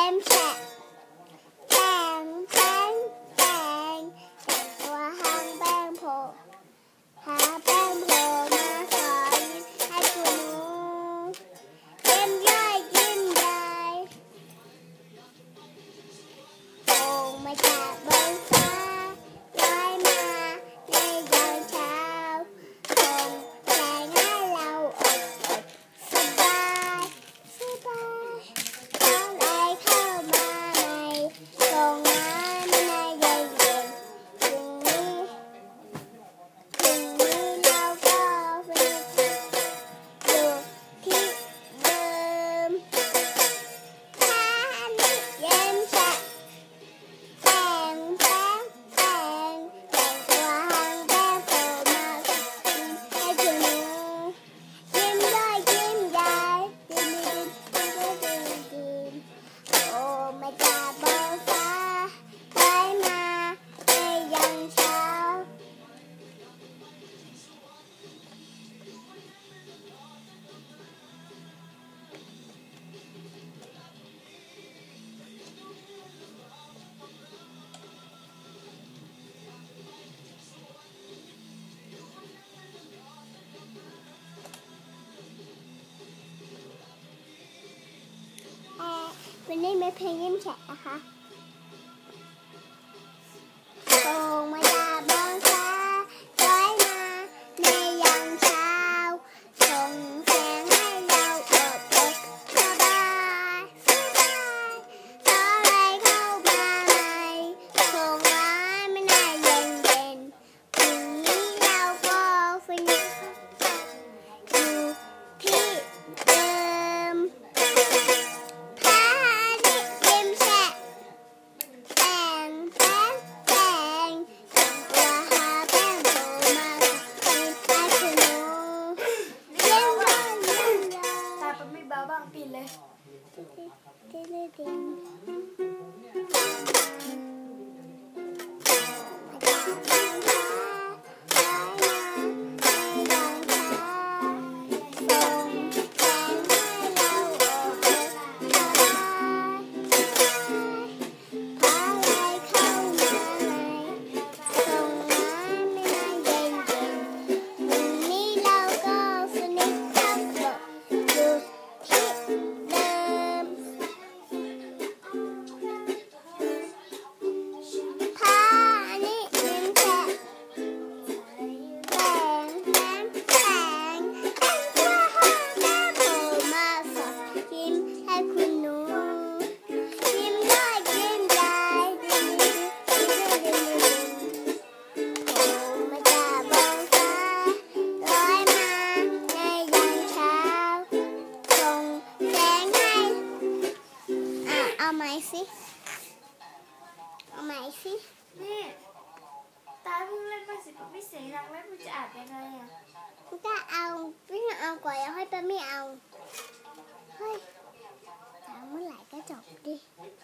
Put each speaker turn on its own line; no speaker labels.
มแฉะแป้งแป้งแป้งแต่ตัวหางแป้งโผล่หาแป้งโผล่มาขอยิ้มให้คุณหนูยิ้มย่อยยิ้มใหญ่โป่งมาจากบนฟ้าลอยมาในยามเช้าส่งแสงให้เราอบสบายสบายอะไรเข้ามาในโรงน้ำในเย็นเย็นถึงนี้เราก็ฝึกอยู่ที่เดิมแค่นี้เย็นแฉะแป้งแป้งแป้งแต่งตัวหางแป้งโผล่มาให้คุณหนูยิ้มได้ยิ้มใหญ่ยิ้มยิ้มยิ้มยิ้มยิ้มโอ้มาจากบนฟ้าลอยมาในยามเช้าวันนี้มีเพลงยิ้มแฉะนะคะโป่งมาจากบนฟ้าลอยมาในยามเช้าส่งแสงให้เราอบอุ่นสบายสบายอะไรเข้ามาในโรงน้ำไม่น่าเย็นเย็นถึงนี้เราก็ฟินอยู่ที่เดิมแค่นี้ยิ้มแฉะแป้งแป้งแป้งแต่งตัวหาแป้งโผล่มายิ้มให้คุณหนูยิ้มได้ยิ้มใหญ่
ตาเป็นไม่เบาบ้างปิดเลย
ติ๊ดติ๊ดเอาไหมสิเอาไหมสิ
นี่ตาเพิ่งเล่นมาสิไม่เสียงดังแล้วมันจะอัดยังไงอ่ะ
ก็เอาพี่เอาก่อนแล้วให้ป้าไม่เอาเฮ้ยเอาเมื่อไหร่ก็จบดิ